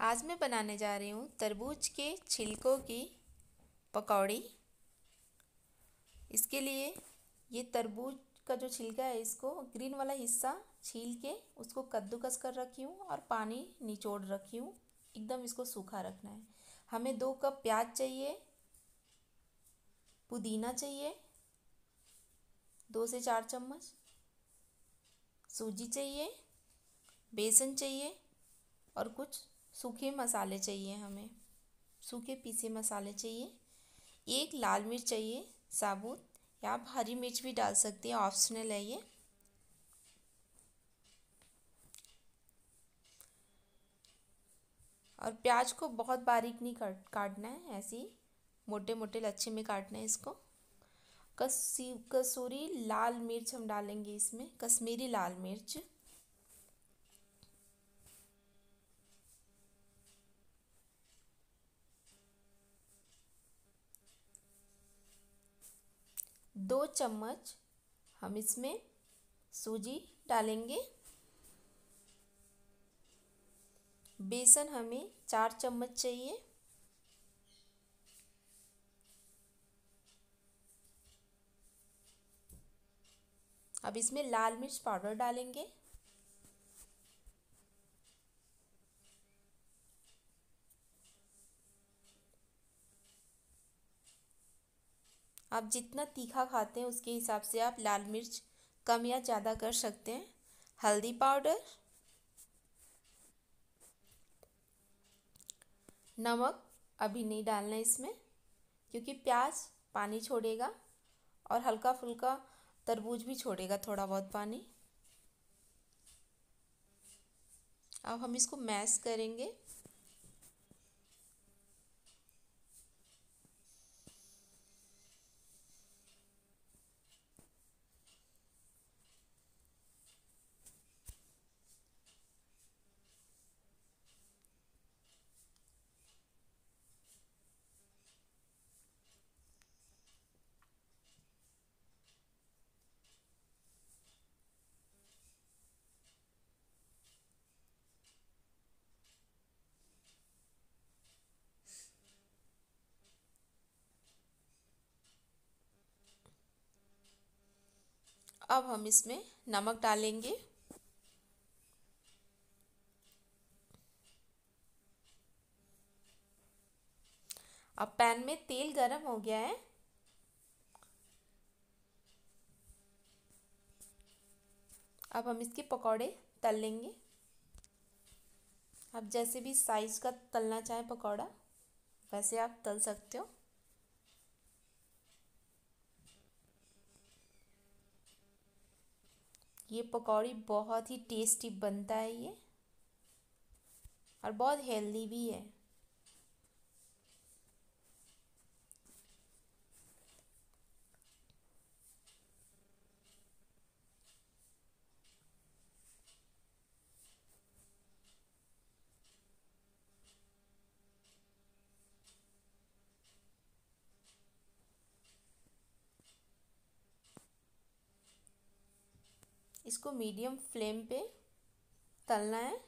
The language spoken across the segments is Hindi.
आज मैं बनाने जा रही हूँ तरबूज के छिलकों की पकौड़ी। इसके लिए ये तरबूज का जो छिलका है इसको ग्रीन वाला हिस्सा छील के उसको कद्दूकस कर रखी हूँ और पानी निचोड़ रखी हूँ। एकदम इसको सूखा रखना है। हमें 2 कप प्याज चाहिए, पुदीना चाहिए 2 से 4 चम्मच, सूजी चाहिए, बेसन चाहिए और कुछ सूखे मसाले चाहिए। हमें सूखे पीसे मसाले चाहिए। 1 लाल मिर्च चाहिए साबुत, या आप हरी मिर्च भी डाल सकती हैं, ऑप्शनल है ये। और प्याज को बहुत बारीक नहीं काटना है, ऐसे ही मोटे मोटे लच्छे में काटना है इसको। कसूरी लाल मिर्च हम डालेंगे इसमें, कश्मीरी लाल मिर्च। दो चम्मच हम इसमें सूजी डालेंगे। बेसन हमें 4 चम्मच चाहिए। अब इसमें लाल मिर्च पाउडर डालेंगे। आप जितना तीखा खाते हैं उसके हिसाब से आप लाल मिर्च कम या ज़्यादा कर सकते हैं। हल्दी पाउडर, नमक अभी नहीं डालना है इसमें क्योंकि प्याज पानी छोड़ेगा और हल्का फुल्का तरबूज भी छोड़ेगा थोड़ा बहुत पानी। अब हम इसको मैश करेंगे। अब हम इसमें नमक डालेंगे। अब पैन में तेल गरम हो गया है। अब हम इसके पकौड़े तल लेंगे। आप जैसे भी साइज का तलना चाहें पकौड़ा वैसे आप तल सकते हो। ये पकौड़ी बहुत ही टेस्टी बनता है ये, और बहुत हेल्दी भी है। इसको मीडियम फ्लेम पे तलना है।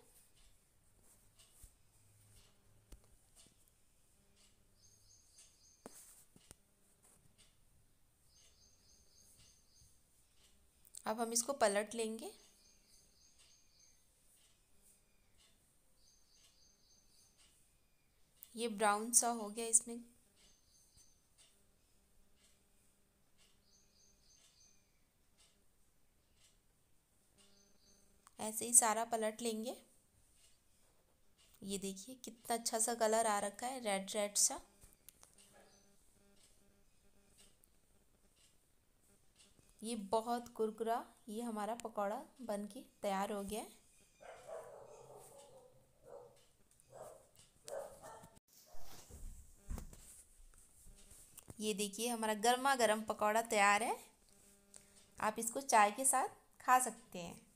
अब हम इसको पलट लेंगे। ये ब्राउन सा हो गया इसमें। ऐसे ही सारा पलट लेंगे। ये देखिए कितना अच्छा सा कलर आ रखा है, रेड रेड सा। ये बहुत कुरकुरा ये हमारा पकौड़ा बन के तैयार हो गया है। ये देखिए हमारा गर्मा गर्म पकौड़ा तैयार है। आप इसको चाय के साथ खा सकते हैं।